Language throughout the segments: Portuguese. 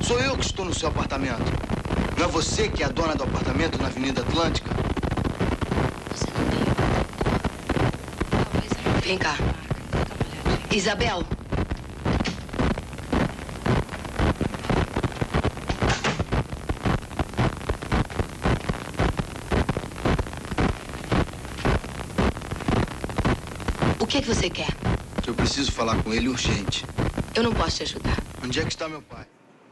Sou eu que estou no seu apartamento. Não é você que é a dona do apartamento na Avenida Atlântica? Você não tem. Talvez ela... Vem cá. Isabel. O que é que você quer? Eu preciso falar com ele urgente. Eu não posso te ajudar. Onde é que está meu pai?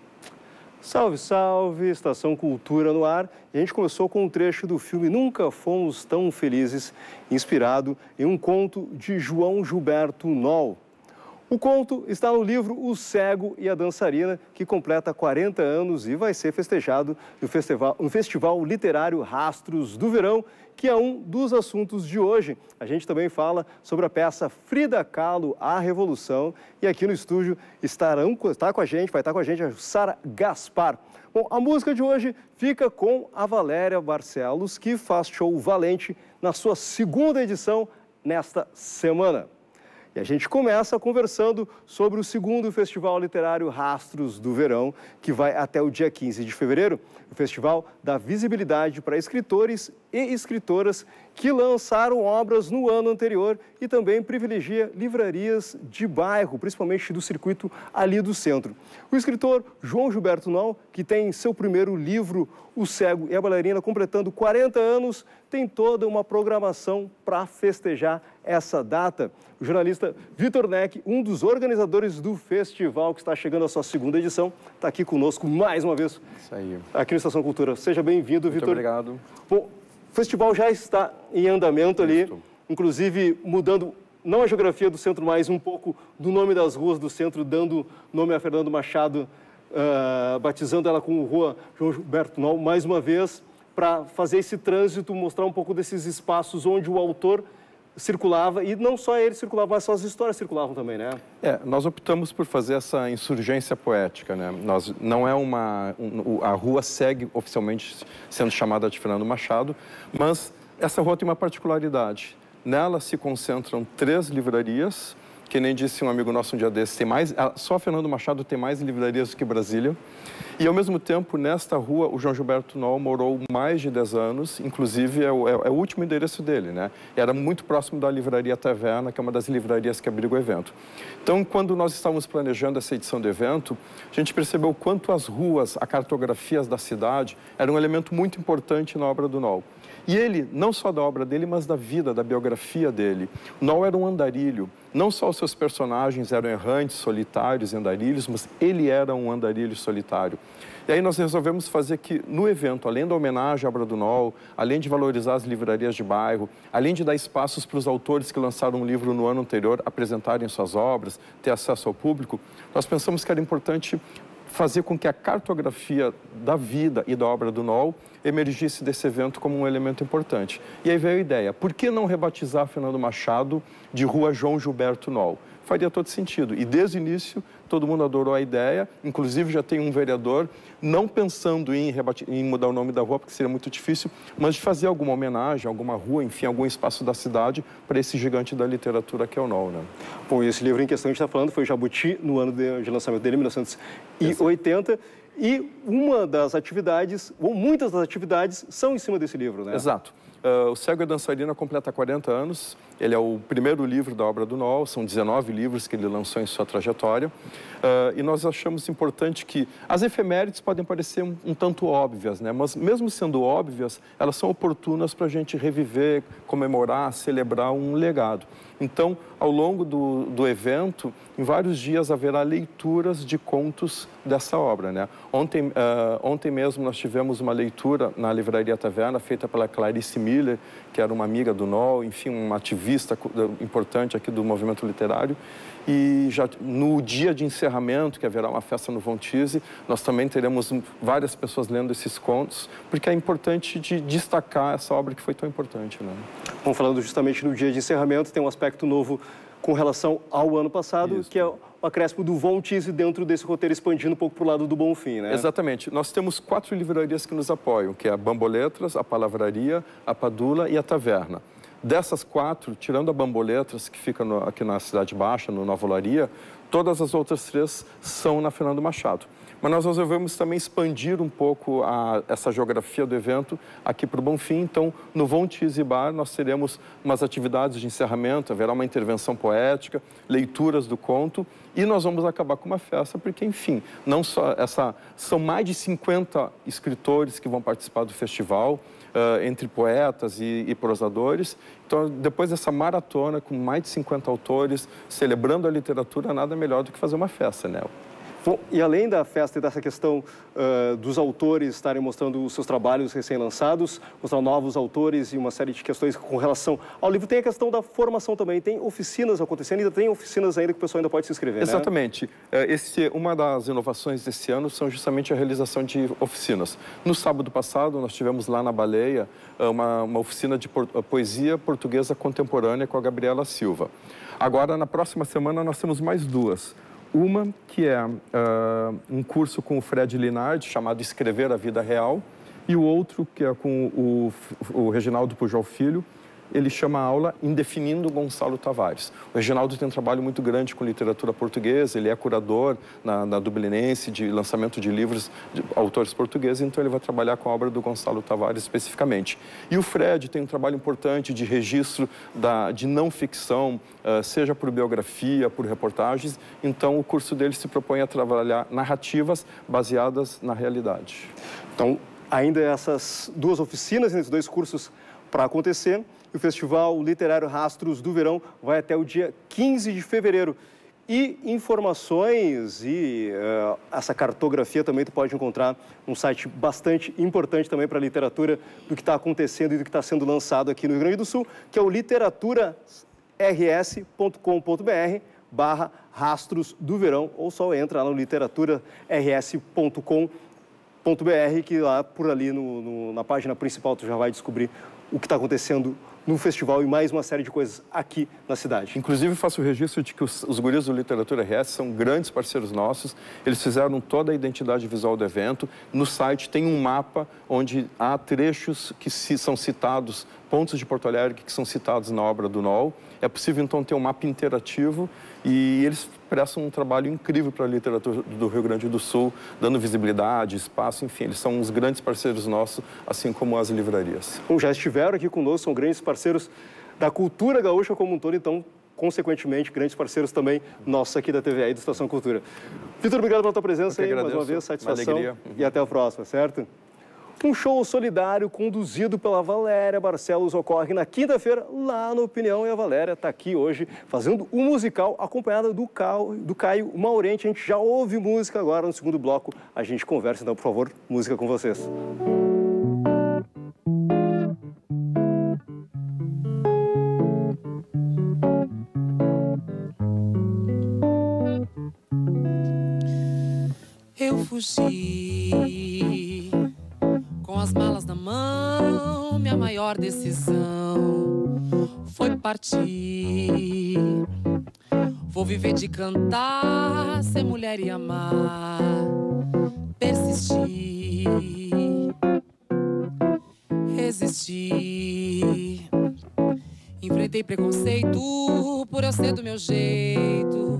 Salve, salve! Estação Cultura no ar. E a gente começou com um trecho do filme Nunca Fomos Tão Felizes, inspirado em um conto de João Gilberto Noll. O conto está no livro O Cego e a Dançarina, que completa 40 anos e vai ser festejado no Festival Literário Rastros do Verão, que é um dos assuntos de hoje. A gente também fala sobre a peça Frida Kahlo, A Revolução. E aqui no estúdio vai estar com a gente a Sara Gaspar. Bom, a música de hoje fica com a Valéria Barcelos, que faz show valente na sua segunda edição nesta semana. E a gente começa conversando sobre o segundo Festival Literário Rastros do Verão, que vai até o dia 15 de fevereiro. O festival dá visibilidade para escritores e escritoras que lançaram obras no ano anterior e também privilegia livrarias de bairro, principalmente do circuito ali do centro. O escritor João Gilberto Noll, que tem seu primeiro livro, O Cego e a Bailarina, completando 40 anos, tem toda uma programação para festejar essa data. O jornalista Vitor Neck, um dos organizadores do festival, que está chegando à sua segunda edição, está aqui conosco mais uma vez. Isso aí. Aqui no Estação Cultura. Seja bem-vindo, Vitor. Muito obrigado. Bom, o festival já está em andamento ali, inclusive mudando, não a geografia do centro, mas um pouco do nome das ruas do centro, dando nome a Fernando Machado, batizando ela com Rua João Gilberto Noll, mais uma vez, para fazer esse trânsito, mostrar um pouco desses espaços onde o autor circulava, e não só ele circulava, mas suas histórias circulavam também, né? Nós optamos por fazer essa insurgência poética, né? Não é a rua segue oficialmente sendo chamada de Fernando Machado, mas essa rua tem uma particularidade. Nela se concentram 3 livrarias, que nem disse um amigo nosso um dia desses, só Fernando Machado tem mais livrarias do que Brasília. E, ao mesmo tempo, nesta rua, o João Gilberto Noll morou mais de 10 anos, inclusive é o último endereço dele, né? Era muito próximo da Livraria Taverna, que é uma das livrarias que abriga o evento. Então, quando nós estávamos planejando essa edição do evento, a gente percebeu o quanto as ruas, a cartografia da cidade, era um elemento muito importante na obra do Noll. E ele, não só da obra dele, mas da vida, da biografia dele. Noll era um andarilho. Não só os seus personagens eram errantes, solitários, andarilhos, mas ele era um andarilho solitário. E aí nós resolvemos fazer que, no evento, além da homenagem à obra do Noll, além de valorizar as livrarias de bairro, além de dar espaços para os autores que lançaram um livro no ano anterior apresentarem suas obras, ter acesso ao público, nós pensamos que era importante fazer com que a cartografia da vida e da obra do Noll emergisse desse evento como um elemento importante. E aí veio a ideia, por que não rebatizar Fernando Machado de Rua João Gilberto Noll? Faria todo sentido. E desde o início, todo mundo adorou a ideia, inclusive já tem um vereador, não pensando em mudar o nome da rua, porque seria muito difícil, mas de fazer alguma homenagem, alguma rua, enfim, algum espaço da cidade para esse gigante da literatura que é o Noll, né? Bom, e esse livro em questão que a gente está falando foi Jabuti, no ano de lançamento dele, 1980. E uma das atividades, ou muitas das atividades, são em cima desse livro, né? Exato. O Cego e a Dançarina completa 40 anos. Ele é o primeiro livro da obra do Noll, são 19 livros que ele lançou em sua trajetória. E nós achamos importante que as efemérides podem parecer um tanto óbvias, né? Mas mesmo sendo óbvias, elas são oportunas para a gente reviver, comemorar, celebrar um legado. Então, ao longo do evento, em vários dias haverá leituras de contos dessa obra, né? Ontem mesmo nós tivemos uma leitura na Livraria Taverna, feita pela Clarice Miller, que era uma amiga do Noll, enfim, uma ativista importante aqui do movimento literário. E já no dia de encerramento, que haverá uma festa no Von Tise, nós também teremos várias pessoas lendo esses contos, porque é importante de destacar essa obra que foi tão importante, né? Bom, falando justamente no dia de encerramento, tem um aspecto novo com relação ao ano passado, que é o acréscimo do Von Tise dentro desse roteiro, expandindo um pouco para o lado do Bonfim, né? Exatamente. Nós temos 4 livrarias que nos apoiam, que é a Bamboletras, a Palavraria, a Padula e a Taverna. Dessas 4, tirando a Bamboletras, que fica aqui na Cidade Baixa, no Nova Olaria, todas as outras 3 são na Fernando Machado. mas nós resolvemos também expandir um pouco essa geografia do evento aqui para o Bonfim. Então, no Von Teese Bar, nós teremos umas atividades de encerramento, haverá uma intervenção poética, leituras do conto, e nós vamos acabar com uma festa, porque, enfim, não só são mais de 50 escritores que vão participar do festival, entre poetas e prosadores. Então, depois dessa maratona, com mais de 50 autores, celebrando a literatura, nada melhor do que fazer uma festa, né? Bom, e além da festa e dessa questão dos autores estarem mostrando os seus trabalhos recém-lançados, mostrar novos autores e uma série de questões com relação ao livro, tem a questão da formação também, tem oficinas acontecendo, ainda tem oficinas ainda que o pessoal ainda pode se inscrever, Exatamente. Né? Uma das inovações desse ano são justamente a realização de oficinas. No sábado passado, nós tivemos lá na Baleia uma oficina de poesia portuguesa contemporânea com a Gabriela Silva. Agora, na próxima semana, nós temos mais duas. Uma que é um curso com o Fred Linardi, chamado Escrever a Vida Real, e o outro que é com o Reginaldo Pujol Filho, ele chama a aula Indefinindo Gonçalo Tavares. O Reginaldo tem um trabalho muito grande com literatura portuguesa, ele é curador na Dublinense de lançamento de livros de autores portugueses, então ele vai trabalhar com a obra do Gonçalo Tavares especificamente. E o Fred tem um trabalho importante de registro de não ficção, seja por biografia, por reportagens, então o curso dele se propõe a trabalhar narrativas baseadas na realidade. Então, ainda essas duas oficinas, esses dois cursos para acontecer. O Festival Literário Rastros do Verão vai até o dia 15 de fevereiro. E informações e essa cartografia também tu pode encontrar num site bastante importante também para a literatura do que está acontecendo e do que está sendo lançado aqui no Rio Grande do Sul, que é o literaturars.com.br/rastros do verão, ou só entra lá no literaturars.com.br, que lá por ali na página principal tu já vai descobrir o que está acontecendo no festival e mais uma série de coisas aqui na cidade. Inclusive, faço o registro de que os guris do Literatura RS são grandes parceiros nossos. Eles fizeram toda a identidade visual do evento. No site tem um mapa onde há trechos que são citados, pontos de Porto Alegre que são citados na obra do Noll. É possível, então, ter um mapa interativo e eles prestam um trabalho incrível para a literatura do Rio Grande do Sul, dando visibilidade, espaço, enfim, eles são uns grandes parceiros nossos, assim como as livrarias. Bom, já estiveram aqui conosco, são grandes parceiros da cultura gaúcha como um todo, então, consequentemente, grandes parceiros também nossos aqui da TVA e do Estação Cultura. Vitor, obrigado pela tua presença aí, mais uma vez, satisfação e até a próxima, certo? Um show solidário conduzido pela Valéria Barcelos ocorre na quinta-feira lá no Opinião, e a Valéria está aqui hoje fazendo um musical acompanhada do Caio Maurente. A gente já ouve música agora no segundo bloco, a gente conversa, então, por favor, música com vocês. Eu fugi com as malas na mão, minha maior decisão foi partir. Vou viver de cantar, ser mulher e amar, persistir, resistir. Enfrentei preconceito por eu ser do meu jeito,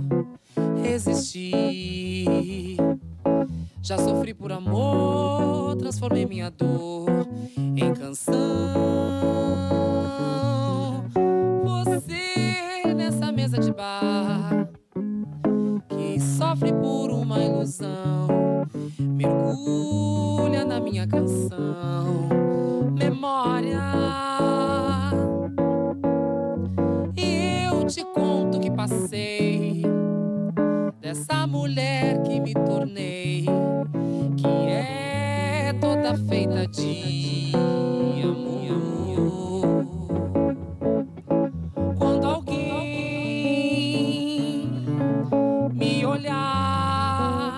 resisti. Já sofri por amor, transformei minha dor em canção. Você nessa mesa de bar que sofre por uma ilusão, mergulha na minha canção, memória. E eu te conto que passei dessa mulher que me tornei, que é toda feita de amor. Quando alguém me olhar,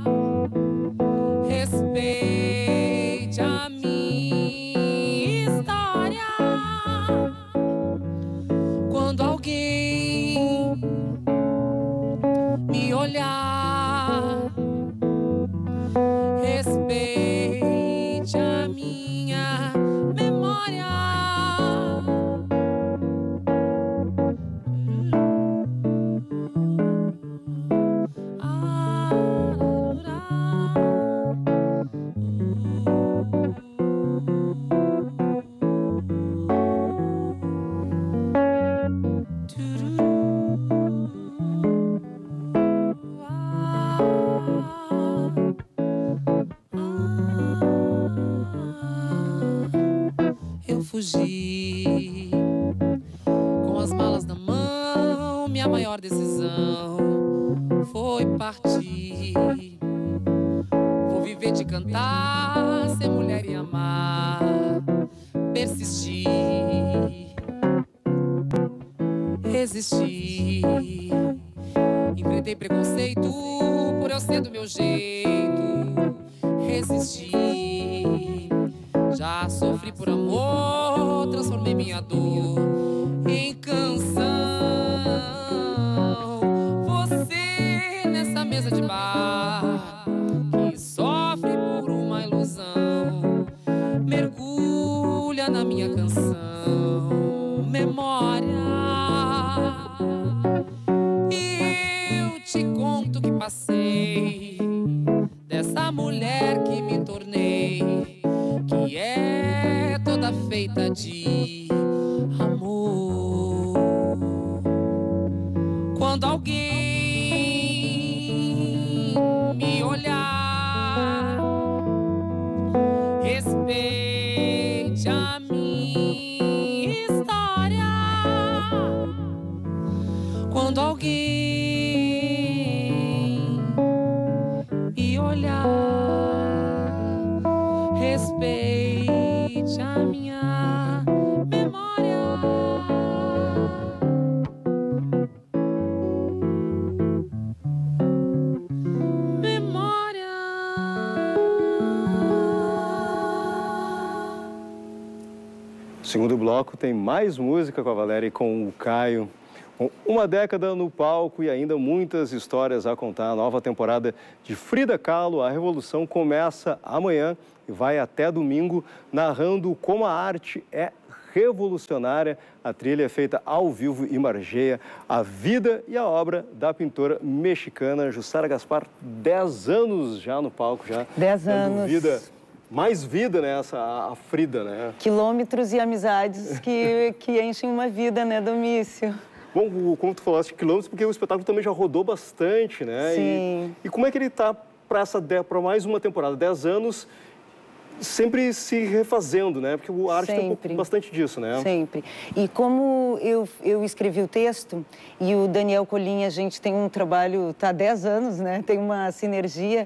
respeite a minha história. Quando alguém me olhar, respeite a minha memória. foi partir. Vou viver de cantar, ser mulher e amar, persistir, resistir. Enfrentei preconceito por eu ser do meu jeito, resisti. Já sofri por amor, transformei minha dor em canção. Você nessa mesa de bar que sofre por uma ilusão, mergulha na minha canção, memória. E eu te conto que passei dessa mulher que me tornei, que é toda feita de amor. Quando alguém me olhar, respeite a minha história. Quando alguém me olhar, respeite a minha memória. Memória. Segundo bloco tem mais música com a Valéria e com o Caio. Com uma década no palco e ainda muitas histórias a contar. A nova temporada de Frida Kahlo, A Revolução, começa amanhã e vai até domingo, narrando como a arte é revolucionária. A trilha é feita ao vivo e margeia a vida e a obra da pintora mexicana Jussara Gaspar. 10 anos já no palco, já. 10 anos. Vida, mais vida, né, a Frida, né? Quilômetros e amizades que enchem uma vida, né, Domício? Bom, como tu falaste, quilômetros, porque o espetáculo também já rodou bastante, né? Sim. E como é que ele está para mais uma temporada? 10 anos, sempre se refazendo, né? Porque a arte tem bastante disso, né? Sempre. E como eu escrevi o texto e o Daniel Colim, a gente tem um trabalho, tá há 10 anos, né? Tem uma sinergia.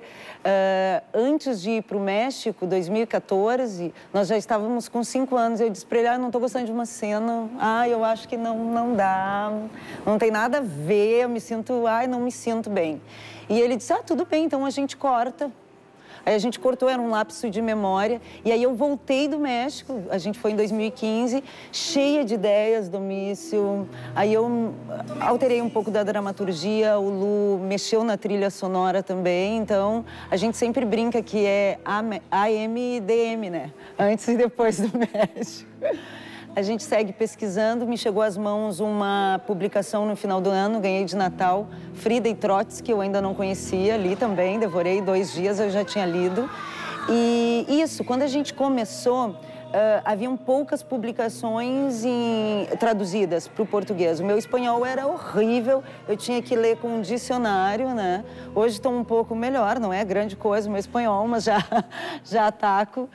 Antes de ir para o México, 2014, nós já estávamos com 5 anos. Eu disse para ele, eu não estou gostando de uma cena. Eu acho que não dá, não tem nada a ver, eu me sinto, não me sinto bem. E ele disse, tudo bem, então a gente corta. Aí a gente cortou, era um lapso de memória. E aí eu voltei do México, a gente foi em 2015, cheia de ideias, Domício. Aí eu alterei um pouco da dramaturgia, o Lu mexeu na trilha sonora também. Então, a gente sempre brinca que é AM e DM, né? Antes e depois do México. A gente segue pesquisando, me chegou às mãos uma publicação no final do ano, ganhei de Natal, Frida e Trotsky, eu ainda não conhecia, li também, devorei 2 dias, eu já tinha lido. E isso, quando a gente começou, haviam poucas publicações traduzidas para o português. O meu espanhol era horrível, eu tinha que ler com um dicionário, né? Hoje estou um pouco melhor, não é grande coisa o meu espanhol, mas já ataco.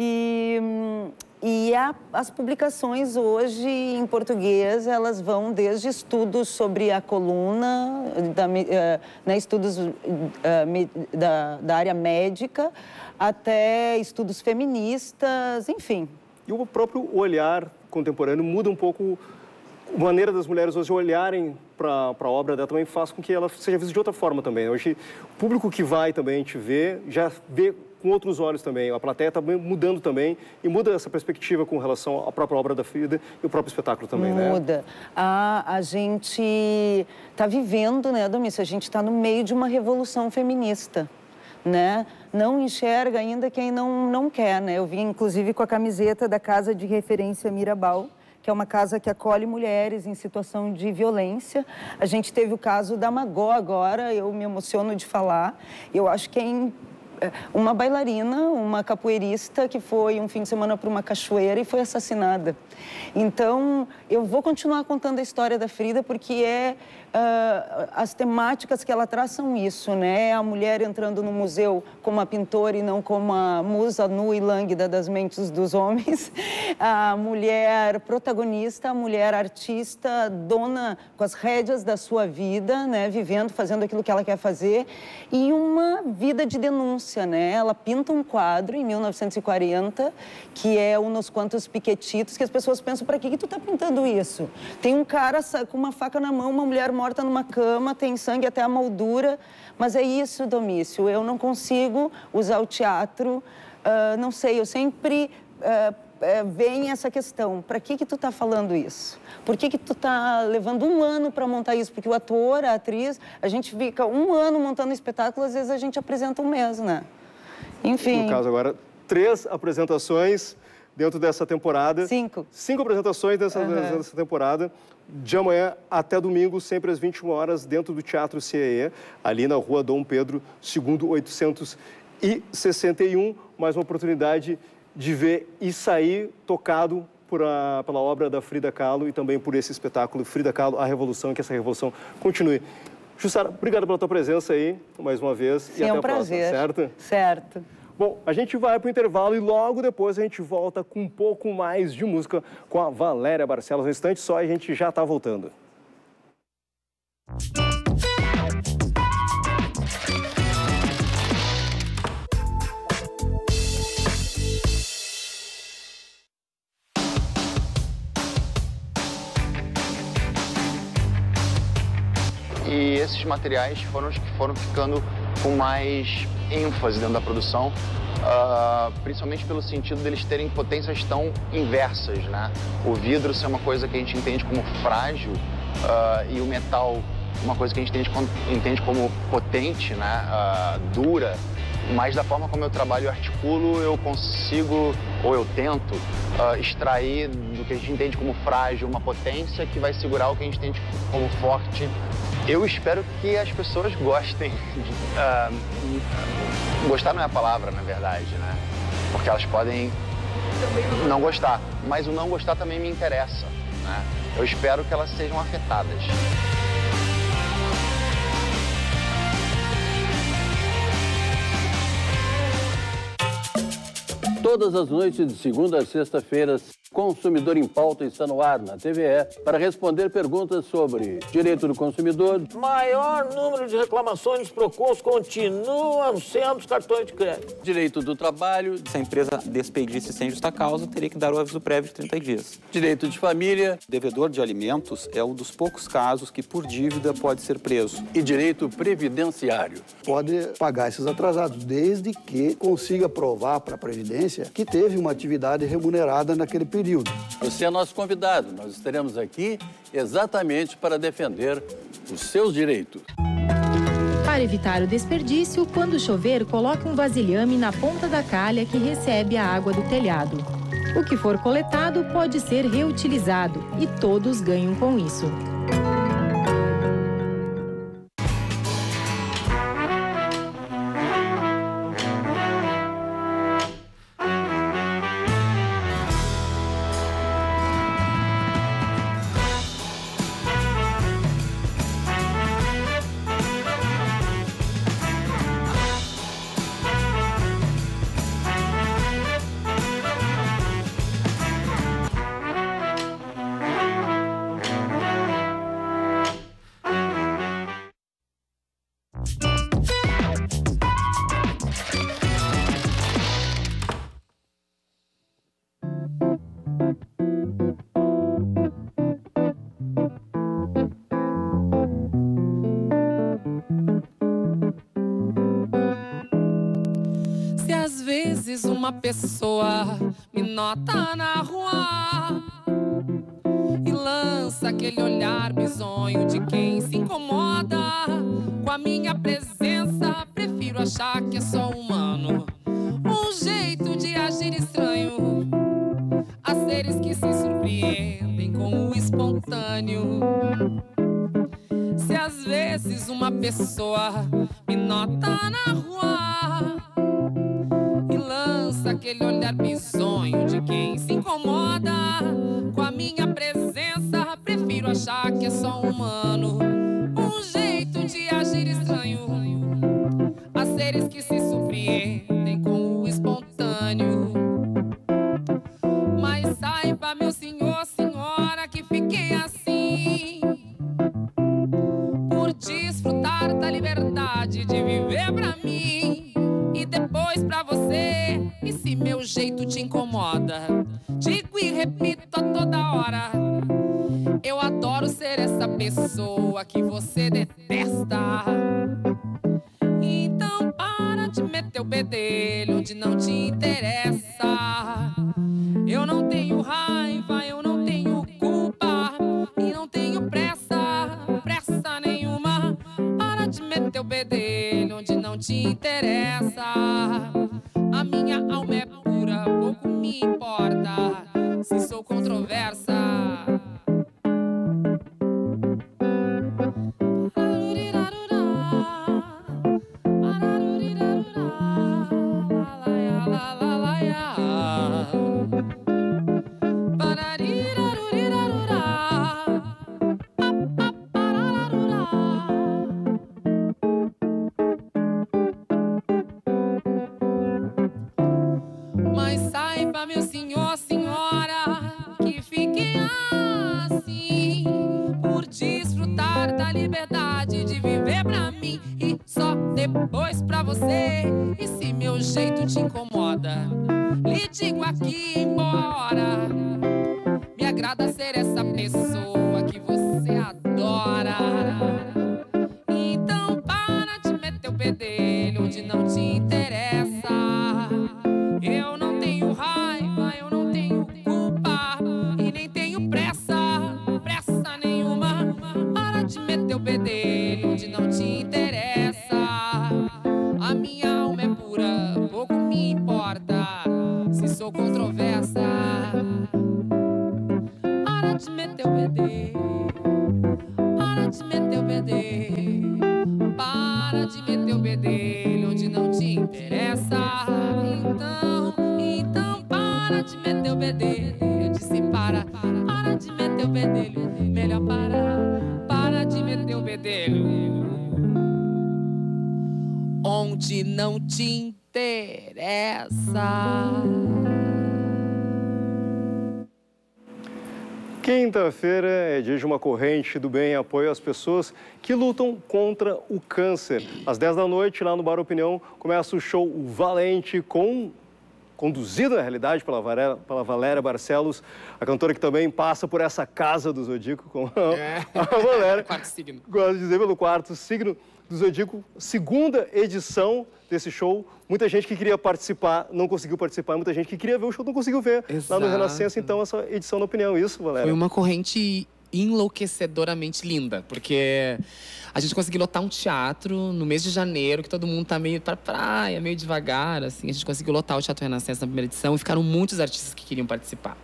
E as publicações hoje em português, elas vão desde estudos sobre a coluna, estudos da área médica, até estudos feministas, enfim. E o próprio olhar contemporâneo muda um pouco a maneira das mulheres hoje olharem para a obra dela, também faz com que ela seja vista de outra forma também. Hoje, o público que vai também te ver, já vê com outros olhos também. A plateia está mudando também e muda essa perspectiva com relação à própria obra da Frida e o próprio espetáculo também, né? Muda. A gente está vivendo, né, Domício? A gente está no meio de uma revolução feminista, né? Não enxerga ainda quem não quer, né? Eu vim, inclusive, com a camiseta da Casa de Referência Mirabal, que é uma casa que acolhe mulheres em situação de violência. A gente teve o caso da Magó agora, eu me emociono de falar. Eu acho que uma bailarina, uma capoeirista que foi um fim de semana para uma cachoeira e foi assassinada. Então, eu vou continuar contando a história da Frida porque as temáticas que ela traz são isso, né? A mulher entrando no museu como a pintora e não como a musa nua e lânguida das mentes dos homens. A mulher protagonista, a mulher artista, dona com as rédeas da sua vida, né? Vivendo, fazendo aquilo que ela quer fazer. E uma vida de denúncia, né? Ela pinta um quadro em 1940, que é Nos Quantos Piquetitos, que as pessoas pensam, para que tu tá pintando isso? Tem um cara com uma faca na mão, uma mulher morta numa cama, tem sangue até a moldura, mas é isso, Domício, eu não consigo usar o teatro, não sei, eu sempre vem essa questão, para que tu tá falando isso? Por que tu tá levando um ano para montar isso? Porque o ator, a atriz, a gente fica um ano montando um espetáculo, às vezes a gente apresenta um mês, né? Enfim. No caso agora, 3 apresentações dentro dessa temporada. 5. 5 apresentações dessa temporada. De amanhã até domingo, sempre às 21 horas, dentro do Teatro CEE, ali na Rua Dom Pedro II, 861. Mais uma oportunidade de ver e sair tocado pela obra da Frida Kahlo e também por esse espetáculo Frida Kahlo, a Revolução, e que essa revolução continue. Jussara, obrigado pela tua presença aí, mais uma vez. Sim, e até é um a próxima, prazer. certo? Certo. Bom, a gente vai para o intervalo e logo depois a gente volta com um pouco mais de música com a Valéria Barcelos. No instante só, a gente já está voltando. E esses materiais foram os que foram ficando com mais ênfase dentro da produção, principalmente pelo sentido deles terem potências tão inversas, né? O vidro ser uma coisa que a gente entende como frágil e o metal uma coisa que a gente entende como potente, né? Dura, mas da forma como eu trabalho e articulo, eu consigo, ou eu tento, extrair do que a gente entende como frágil uma potência que vai segurar o que a gente entende como forte. Eu espero que as pessoas gostem. Gostar não é a palavra, na verdade, né? Porque elas podem não gostar, mas o não gostar também me interessa, né? Eu espero que elas sejam afetadas. Todas as noites de segunda a sexta-feira, Consumidor em Pauta está no ar na TVE para responder perguntas sobre direito do consumidor. Maior número de reclamações dos PROCONs continuam sendo os cartões de crédito. Direito do trabalho. Se a empresa despedisse sem justa causa, teria que dar o aviso prévio de 30 dias. Direito de família. O devedor de alimentos é um dos poucos casos que, por dívida, pode ser preso. E direito previdenciário. Pode pagar esses atrasados, desde que consiga provar para a Previdência que teve uma atividade remunerada naquele período. Você é nosso convidado. Nós estaremos aqui exatamente para defender os seus direitos. Para evitar o desperdício, quando chover, coloque um vasilhame na ponta da calha que recebe a água do telhado. O que for coletado pode ser reutilizado e todos ganham com isso. Uma pessoa me nota na rua e lança aquele olhar bizonho de quem se incomoda com a minha presença. Prefiro achar que é só humano, um jeito de agir estranho. Há seres que se surpreendem com o espontâneo. Se às vezes uma pessoa me nota na rua, aquele olhar bizonho de quem se incomoda com a minha presença, prefiro achar que é só humano, liberdade de viver pra mim e depois pra você. E se meu jeito te incomoda, digo e repito a toda hora: eu adoro ser essa pessoa que você detesta. Então para de meter o bedelho onde não te interessa. Eu não tenho raiva, eu não tenho culpa e não tenho pressa, pressa nenhuma. Para de meter o bedelho onde não te interessa. A minha alma é pura, pouco me importa se sou controversa. Mas saiba, meu senhor, senhora, que fiquem assim por desfrutar da liberdade de viver pra mim e só depois pra você. E se meu jeito te incomoda, lhe digo aqui em boa hora: me agrada ser essa pessoa que você adora. Então para de meter o bedelho onde não te interessa. Eu não tenho raiva, eu não tenho culpa e nem tenho pressa, pressa nenhuma. Para de meter o bedelho onde não te interessa. A minha alma é pura, pouco me importa se sou controversa. Para de meter o bedelho, para de meter o bedelho, para de meter o bedelho onde não te interessa. Então para de meter o bedelho. Eu disse para de meter o bedelho. Melhor para de meter o bedelho onde não te interessa. Quinta-feira é dia de uma corrente do bem em apoio às pessoas que lutam contra o câncer. Às 10 da noite, lá no Bar Opinião, começa o show Valente, conduzido, na realidade, pela Valéria Barcelos, a cantora que também passa por essa casa do Zodíaco, com a Valéria. Quarto signo. Gosto de dizer, pelo quarto signo do Zodíaco. Segunda edição desse show. Muita gente que queria participar não conseguiu participar. Muita gente que queria ver o show não conseguiu ver. Exato. Lá no Renascença, então, essa edição da Opinião. Isso, Valéria? Foi uma corrente enlouquecedoramente linda, porque a gente conseguiu lotar um teatro no mês de janeiro, que todo mundo tá meio pra praia, meio devagar, assim. A gente conseguiu lotar o Teatro Renascença na primeira edição e ficaram muitos artistas que queriam participar.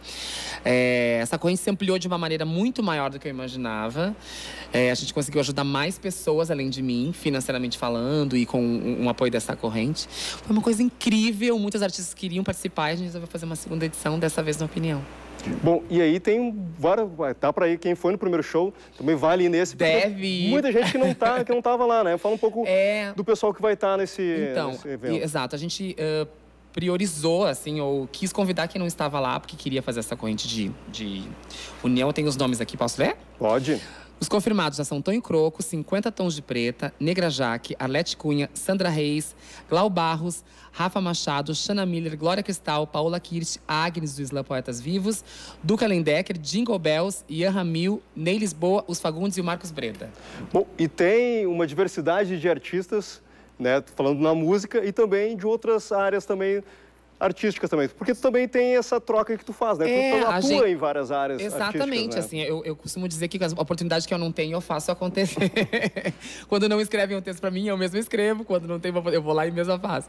Essa corrente se ampliou de uma maneira muito maior do que eu imaginava. A gente conseguiu ajudar mais pessoas, além de mim, financeiramente falando, e com um apoio dessa corrente. Foi uma coisa incrível, muitos artistas queriam participar e a gente resolveu fazer uma segunda edição, dessa vez na Opinião. Bom, e aí tem várias... Tá pra ir, quem foi no primeiro show também vai ali nesse. Deve ir. Muita gente que não tava lá, né? Fala um pouco do pessoal que vai estar nesse evento. Exato. A gente priorizou, assim, ou quis convidar quem não estava lá, porque queria fazer essa corrente de união. Tem os nomes aqui, posso ler? Pode. Os confirmados já são Tonho Croco, 50 Tons de Preta, Negra Jaque, Arlete Cunha, Sandra Reis, Glau Barros, Rafa Machado, Xana Miller, Glória Cristal, Paola Kirsch, Agnes do Islã Poetas Vivos, Duca Lendecker, Jingle Bells, Ian Ramil, Ney Lisboa, Os Fagundes e o Marcos Breda. Bom, e tem uma diversidade de artistas, né, falando na música e também de outras áreas também artísticas também, porque tu também tem essa troca que tu faz, né? Tu atua em várias áreas exatamente, artísticas, né? Assim, eu costumo dizer que as oportunidades que eu não tenho, eu faço acontecer. Quando não escrevem um texto pra mim, eu mesmo escrevo. Quando não tem, eu vou lá e mesmo faço.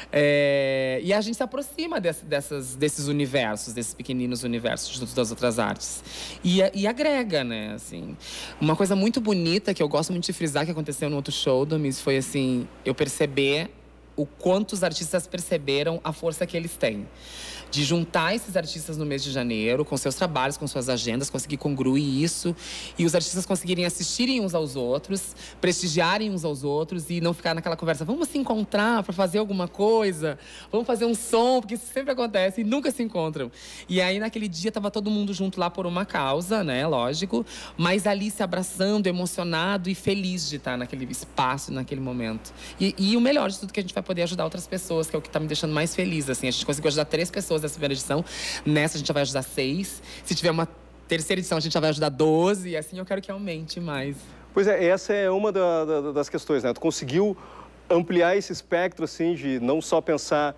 E a gente se aproxima desses universos, desses pequeninos universos das outras artes. E agrega, né? Assim, uma coisa muito bonita que eu gosto muito de frisar, que aconteceu no outro show do Miss, foi assim, eu perceber o quanto os artistas perceberam a força que eles têm. de juntar esses artistas no mês de janeiro, com seus trabalhos, com suas agendas, conseguir congruir isso. E os artistas conseguirem assistirem uns aos outros, prestigiarem uns aos outros e não ficar naquela conversa, vamos se encontrar para fazer alguma coisa, vamos fazer um som, porque isso sempre acontece e nunca se encontram. E aí, naquele dia, tava todo mundo junto lá por uma causa, né, lógico, mas ali se abraçando, emocionado e feliz de estar naquele espaço, naquele momento. E o melhor de tudo, que a gente vai poder ajudar outras pessoas, que é o que tá me deixando mais feliz, assim. A gente conseguiu ajudar 3 pessoas nessa primeira edição, nessa a gente já vai ajudar 6. Se tiver uma terceira edição, a gente já vai ajudar 12, e assim eu quero que aumente mais. Pois é, essa é uma das questões, né? Tu conseguiu ampliar esse espectro, assim, de não só pensar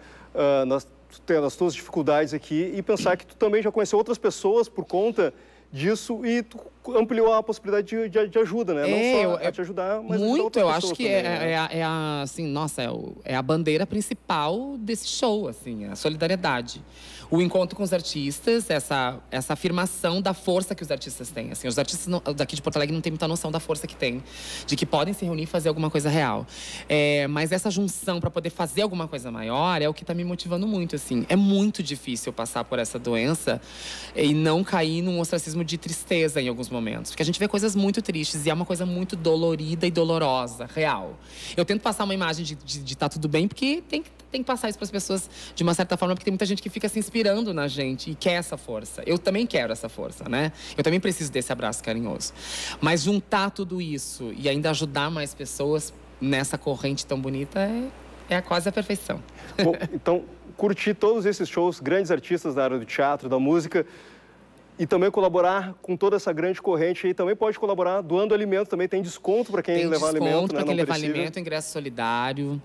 nas tuas dificuldades aqui e pensar que tu também já conheceu outras pessoas por conta disso e tu ampliou a possibilidade de ajuda, né? Não só te ajudar, mas muito, eu acho que também, assim, nossa, é a bandeira principal desse show, assim, a solidariedade. O encontro com os artistas, essa afirmação da força que os artistas têm. Assim, os artistas daqui de Porto Alegre não têm muita noção da força que têm, de que podem se reunir e fazer alguma coisa real. Mas essa junção para poder fazer alguma coisa maior é o que está me motivando muito, assim. É muito difícil passar por essa doença e não cair num ostracismo de tristeza em alguns momentos. Porque a gente vê coisas muito tristes e é uma coisa muito dolorida e dolorosa, real. Eu tento passar uma imagem de tá tudo bem, porque tem que passar isso para as pessoas de uma certa forma, porque tem muita gente que fica se inspirando na gente e quer essa força. Eu também quero essa força, né? Eu também preciso desse abraço carinhoso. Mas juntar tudo isso e ainda ajudar mais pessoas nessa corrente tão bonita é quase a perfeição. Bom, então, curtir todos esses shows, grandes artistas da área do teatro, da música, e também colaborar com toda essa grande corrente e também pode colaborar doando alimento, também tem desconto para quem levar alimento. Tem desconto para quem levar alimento, ingresso solidário,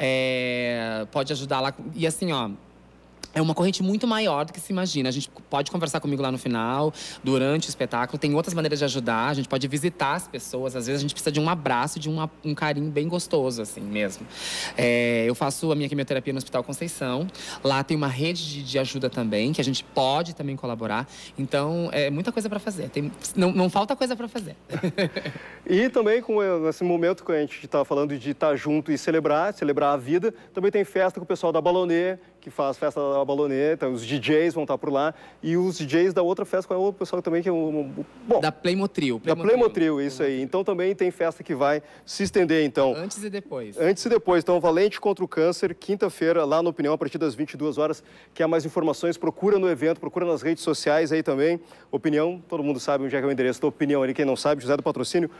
pode ajudar lá. E assim, ó, é uma corrente muito maior do que se imagina. A gente pode conversar comigo lá no final, durante o espetáculo. Tem outras maneiras de ajudar. A gente pode visitar as pessoas. Às vezes a gente precisa de um abraço, de um carinho bem gostoso, assim mesmo. Eu faço a minha quimioterapia no Hospital Conceição. Lá tem uma rede de ajuda também, que a gente pode também colaborar. Então, é muita coisa para fazer. Não falta coisa para fazer. E também, nesse momento que a gente está falando de estar junto e celebrar a vida, também tem festa com o pessoal da Balonê, que faz festa da Balonê, então os DJs vão estar por lá. E os DJs da outra festa, qual é o pessoal também que é bom, da Playmotril. Da Playmotril, isso aí. Então também tem festa que vai se estender, então. Antes e depois. Antes e depois. Então, Valente contra o Câncer, quinta-feira, lá no Opinião, a partir das 22 horas. Quer mais informações, procura no evento, procura nas redes sociais aí também. Opinião, todo mundo sabe onde é que é o endereço da Opinião ali. Quem não sabe, José do Patrocínio,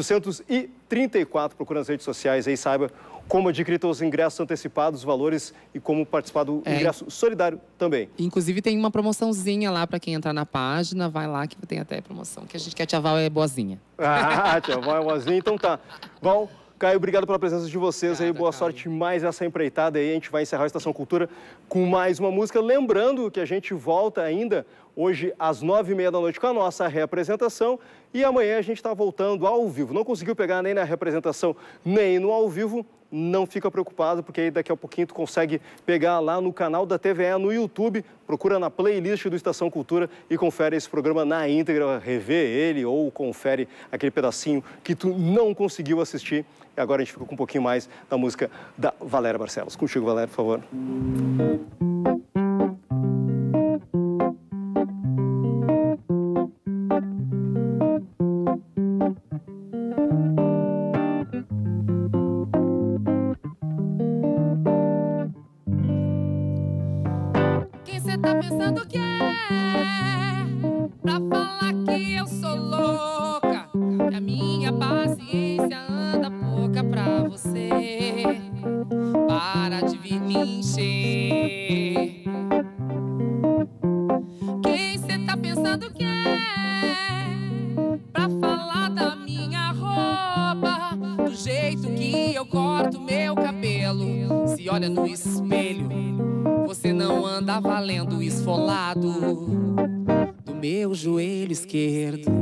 834. Procura nas redes sociais aí, saiba como adquirir os ingressos antecipados, valores e como participar do ingresso solidário também. Inclusive tem uma promoçãozinha lá para quem entrar na página, vai lá que tem até promoção, que a gente quer, a Tia Val é boazinha. Ah, Tia Val é boazinha, então tá. Val, Caio, obrigado pela presença de vocês aí, boa sorte mais essa empreitada aí, a gente vai encerrar a Estação Cultura com mais uma música, lembrando que a gente volta ainda hoje às 9h30 da noite com a nossa reapresentação e amanhã a gente está voltando ao vivo. Não conseguiu pegar nem na reapresentação nem no ao vivo? Não fica preocupado, porque aí daqui a pouquinho tu consegue pegar lá no canal da TVE no YouTube, procura na playlist do Estação Cultura e confere esse programa na íntegra, revê ele ou confere aquele pedacinho que tu não conseguiu assistir. E agora a gente fica com um pouquinho mais da música da Valéria Barcelos. Contigo, Valéria, por favor. Tá pensando que pra falar que eu sou louca, que a minha paciência anda pouca pra você. Para de vir me encher. Quem cê tá pensando que pra falar da minha roupa, do jeito que eu corto meu cabelo? Se olha no espelho, você não anda valendo esfolado do meu joelho esquerdo.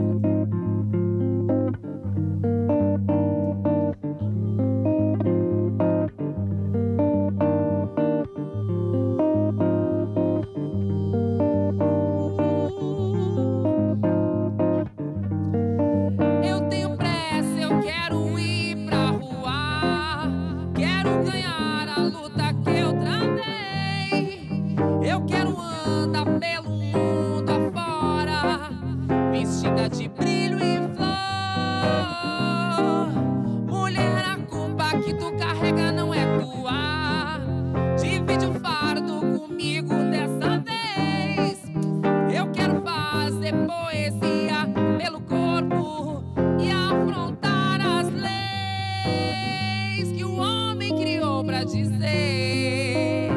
Eu tenho pressa, eu quero ir pra rua, quero ganhar a luta que eu tramei. Eu quero mochila que tu carrega não é tua. Divide o fardo comigo dessa vez. Eu quero fazer poesia pelo corpo e afrontar as leis que o homem criou pra dizer.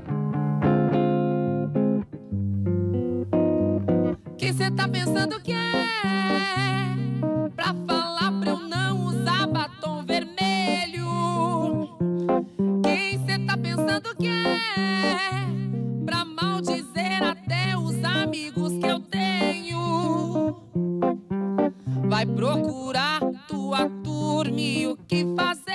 Quem cê tá pensando que é pra falar pra eu não usar batom vermelho? Quem cê tá pensando que é pra maldizer até os amigos que eu tenho? Vai procurar tua turma e o que fazer?